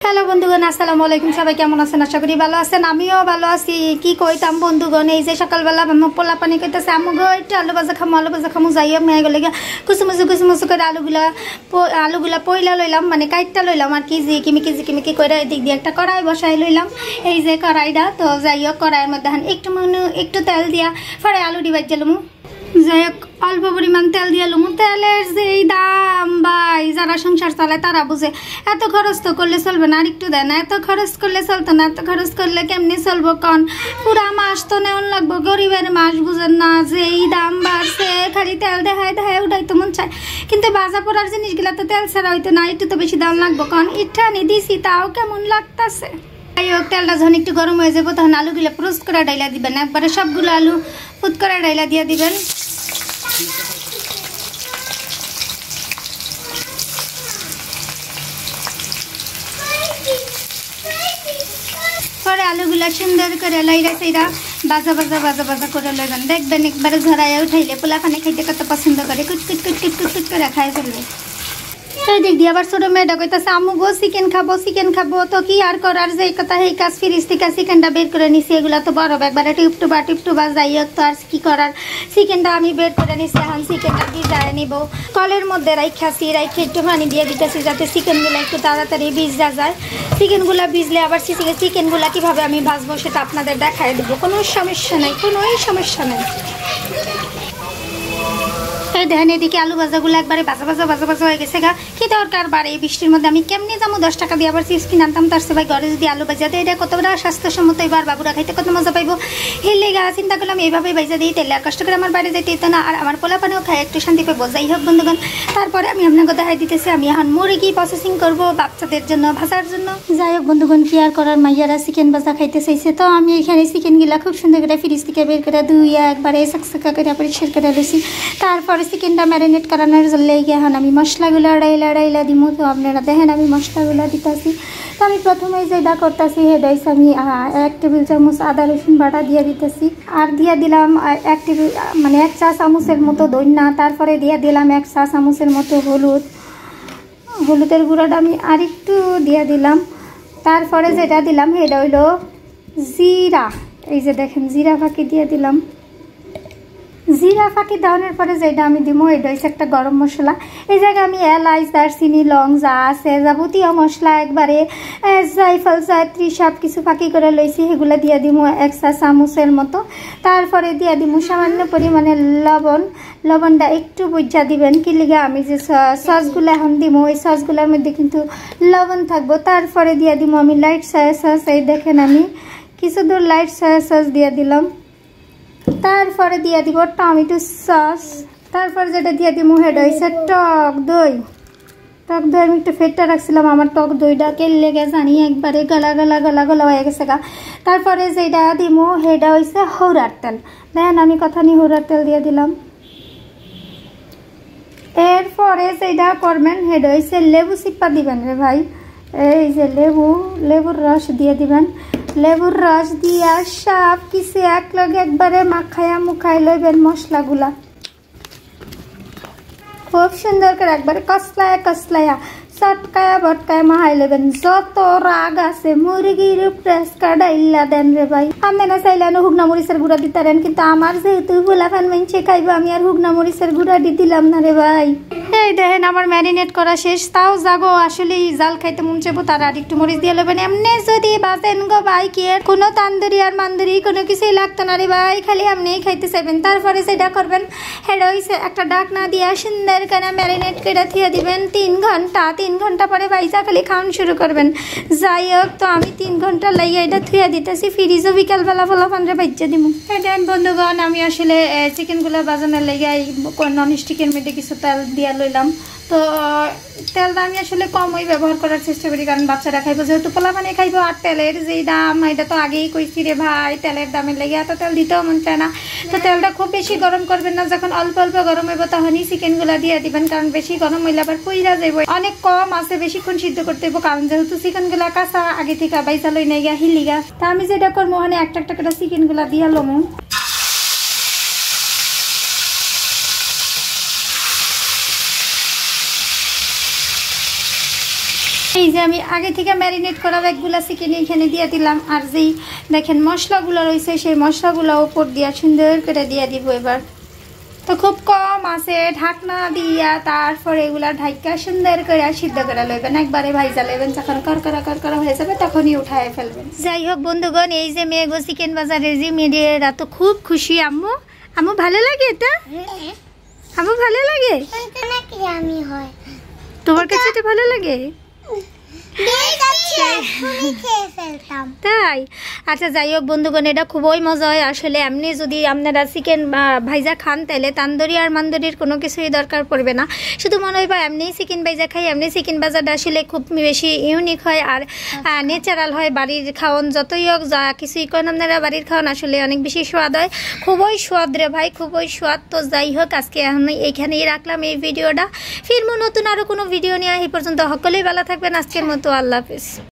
Hello বন্ধুগণ, আসসালামু আলাইকুম। সবাই কেমন আছেন? আশা করি ভালো আছেন। আমিও ভালো আছি। কি কইতাম বন্ধুগণ, এই যে সকালবেলা পোলা পানি কইতেছে আমু গো একটু আলু ভাজা খামু যাই হোক মেয়ে গেলে কুচুমুচু করে আলুগুলা পয়লা লইলাম, মানে কাইটটা লইলাম আর কি, জিকিমিকি করে এদিক দিয়ে একটা কড়াই বসাই লইলাম। এই যে কড়াইটা, তো যাই হোক কড়াইয়ের মধ্যে একটু তেল দিয়া পরে আলু ডিবাই দিলাম। যাই হোক অল্প পরিমাণ তেল দিয়ে লুমু। তেলের যেই দাম ভাই, যারা সংসার চালায় তারা বুঝে। এত খরচ তো করলে চলবে না, আর একটু দেয় না। এত খরচ করলে চলতো না, এত খরচ করলে কেমনি চলবো কন? পুরা মাস তো নেওয়ান লাগবো, গরিবের মাস বুঝেন না যে এই দাম বাড়ছে। খালি তেল দেখায় উঠাই তো মন চায়, কিন্তু বাজা পড়ার জিনিসগুলা তো তেল ছাড়া হইতো না। একটু তো বেশি দাম লাগবো কন? ইঠানি দিছি তাও কেমন লাগতেছে। যাই হোক তেলটা যখন একটু গরম হয়ে যাবো তখন আলুগুলো প্রোস্ট করে ডাইলা দিবেন, একবারে সবগুলো আলু ফুট করে ডাইলা দিয়ে দিবেন। পরে আলুগুলা সুন্দর করে লাইরা সাইরা বাজা করে লইবেন। দেখবেন একবারে ঝরাইয়া উঠাইলে পোলাপানি খাইতে কত পছন্দ করে, কুট করে খাই ফেলবে। এই দিক দিয়ে আবার ছোটো মেয়েটা কইতাছে আম্মু গো চিকেন খাবো। তো কি আর করার, যে কথা এই কাজ ফ্রিজ থেকে চিকেনটা বের করে নিছি। এগুলো তো বরফ একবারে টিপটুবা যাই হোক, তো আর কি করার। চিকেনটা আমি বের করে নিছি, এখন চিকেনটা ভিজায় নিব। কলের মধ্যে রাইখে একটু পানি দিয়ে দিতেছি যাতে চিকেনগুলো একটু তাড়াতাড়ি ভিজা যায়। চিকেনগুলো ভিজলে আবার চিকেনগুলো কীভাবে আমি ভাজবো সেটা আপনাদের দেখাই দেবো। কোনো সমস্যা নেই। এই দেখেন এদিকে আলু ভাজাগুলো একবারে ভাজা হয়ে গেছে গা। কি দরকার বারে এই বৃষ্টির মধ্যে আমি কেমনি যাবো 10 টাকা দিয়ে আবার চিপস কিনে আনতাম, তার সে ভাই ঘরে যদি আলু ভাজা দেয়, এটা কতটা স্বাস্থ্যসম্মত, এবার বাবুরা খাইতে কত মজা পাইবো। হেলে গা চিন্তা করলাম এইভাবেই ভাজা দিই, তেলে আর কষ্ট করে আমার বাইরে যাইতে হতো না, আর আমার পোলাপানেও খায় একটু শান্তি পাইবো। যাই হোক বন্ধুগণ, তারপরে আমি আপনাকে দেখাই দিতেছি আমি এখন মুরগি প্রসেসিং করবো বাচ্চাদের জন্য, ভাজার জন্য। যাই হোক বন্ধুগণ, কি আর করার, মাইয়ারা চিকেন ভাজা খাইতে চাইছে, তো আমি এখানে চিকেনগুলা খুব সুন্দর করে ফ্রিজ থেকে বের করে ধুইয়া একবারে চকচকা করে পরিষ্কার করে লইছি। তারপরে চিকেনটা ম্যারিনেট করানোর লেগে এখন আমি মশলাগুলো ডাইলা দিমু। তো আপনারা দেখেন আমি মশলাগুলো দিতেছি। তো আমি প্রথমে যেটা করতেছি সেটা হচ্ছে আমি 1 টেবিল চামচ আদা রসুন বাটা দিয়ে দিতেছি, আর দিয়ে দিলাম 1 চা চামচের মতো ধনিয়া, তারপরে দিয়ে দিলাম 1 চা চামচের মতো হলুদের গুঁড়াটা আমি আরেকটু দিয়ে দিলাম। তারপরে যেটা দিলাম সেটা হইল জিরা। এই যে দেখেন জিরা ফাঁকি দিয়ে দিলাম। জিরা ফাঁকি দেওয়ানোর পরে যেটা আমি দিব এটা হচ্ছে একটা গরম মশলা। এই জায়গায় আমি এলাচ, দারচিনি, লং যা আছে যাবতীয় মশলা একবারে জায়ফল, জায়ত্রী সব কিছু ফাঁকি করে লইছি, সেগুলো দিয়ে দিব 1 চা চামচের মতো। তারপরে দিয়ে দিব সামান্য পরিমাণে লবণটা একটু বুঝা দিবেন, কি লিগে আমি যে সসগুলো এখন দিব ওই সসগুলোর মধ্যে কিন্তু লবণ থাকবো। তারপরে দিয়ে দিব আমি লাইট সয়া সস। এই দেখেন আমি কিছু দূর লাইট সয়া সস দিয়ে দিলাম। তারপরে দিয়ে দিব টমেটো সস। তারপরে যেটা দিয়ে দিব সেটা হচ্ছে টক দই। আমি একটু ফেটটা রাখছিলাম, আমার টক দইটা লেগে জানি একবারে গলা হয়ে গেছে গা। তারপরে যেটা দিব সেটা হচ্ছে হৌরার তেল। দেখেন আমি কথা নিয়ে হৌরার তেল দিয়ে দিলাম। এরপরে যেটা করবেন সেটা হচ্ছে লেবু চিপা দিবেন রে ভাই। এই যে লেবুর রস দিয়ে দিবেন। লেবুর রস দিয়া সব কিছু একলগে একবারে মুখায় লইবেন মশলাগুলা খুব সুন্দর করে একবারে কসলায়া চটকায়া বটকায়া মাহাই লইবেন। যত রাগ আছে মুরগির উপরে ডাইলা দেন রে ভাই। আপনারা চাইলে হুগনা মরিচের গুঁড়া দিতারেন, কিন্তু আমার যেহেতু গোলাফান মাইনছে খাইবো, আমি আর হুগনা মরিচের গুঁড়া দিলাম না রে ভাই। এই দেখেন আমার ম্যারিনেট করা শেষ, তাও যাগো আসলে জাল খাইতে মন চাইবো তার আর একটু মরিচ দিয়ে লবেন। এমনি যদি বাজেন গো ভাই, কি কোনো তান্দুরি আর মান্দুরি কোনো কিছুই লাগতো না রে ভাই, খালি আপনিই খাইতে চাইবেন। তারপরে যেটা করবেন সেটা হইছে একটা ডাকনা দিয়া সুন্দর করে ম্যারিনেট করে থিয়ে দিবেন 3 ঘন্টা। 3 ঘন্টা পরে ভাইজা খালি খাওয়ান শুরু করবেন। যাই হোক, তো আমি 3 ঘন্টা লাগিয়ে এটা থুয়ে দিতেছি ফ্রিজও, বিকালবেলা ফলাফানরে বাইজা দিব। দেন বন্ধুগণ, আমি আসলে চিকেনগুলো বাজানোর লেগে নন স্টিকের মধ্যে কিছু তেল দিয়া লইলাম। তো তেলটা আমি আসলে কমই ব্যবহার করার চেষ্টা করি, কারণ বাচ্চারা খাইবো, যেহেতু পোলাপানি খাইবো। আর তেলের যেই দাম, এটা তো আগেই কইছি রে ভাই, তেলের দামের লেগে এত তেল দিতেও মন চায় না। তো তেলটা খুব বেশি গরম করবেন না, যখন অল্প গরম হইব তখনই চিকেনগুলো দিয়ে দিবেন, কারণ বেশি গরম হইলে আবার পুইরা যাইব। অনেক কম আছে, বেশিক্ষণ সিদ্ধ করতে হইব, কারণ যেহেতু চিকেনগুলা কাঁচা আগে থেকে বাইসা লই নাই গা হিলিগা। তা আমি যেটা করবো ওখানে একটা করে চিকেনগুলা দিয়ে লমু। এই যে আমি আগে থেকে ম্যারিনেট করা ব্যাগগুলো চিকেন এখানে দিয়ে দিলাম, আর যেই দেখেন মশলাগুলো রয়েছে সেই মশলাগুলো উপর দিয়া সুন্দর করে দিয়ে দিব। এবার তো খুব কম আছে ঢাকনা দিয়া তারপরে এগুলা ঢাকা সুন্দর করে সিদ্ধ করে লইবেন, একবারে ভাইজা লইবেন, যখন করকরা হয়ে যাবে তখনই উঠায় ফেলবেন। যাই হোক বন্ধুগণ, এই যে মেয়েগো চিকেন বাজারে যে মেয়েরা তো খুব খুশি। আম্মু আম্মু ভালো লাগে এটা? আম্মু ভালো লাগে? তোমার কাছে এটা ভালো লাগে? তাই? আচ্ছা যাই হোক বন্ধুগণ, এটা খুবই মজা হয় আসলে। এমনি যদি আপনারা চিকেন ভাইজা খান তাহলে তান্দুরি আর মান্দুরির কোনো কিছুই দরকার পড়বে না, শুধু মনে হয় বা এমনি চিকেন ভাইজা খাই। এমনি চিকেন ভাজাটা আসলে খুব বেশি ইউনিক হয় আর ন্যাচারাল হয়। বাড়ির খাওয়ান যতই হোক, যা কিছুই করেন আপনারা বাড়ির খাওয়ান আসলে অনেক বেশি স্বাদ হয়, খুবই স্বাদ রে ভাই, খুবই স্বাদ। তো যাই হোক, আজকে এইখানেই রাখলাম এই ভিডিওটা। ফিরবো নতুন আরও কোনো ভিডিও নিয়ে। এই পর্যন্ত সকলেই ভালো থাকবেন। আজকের মতো আল্লাহ হাফেজ।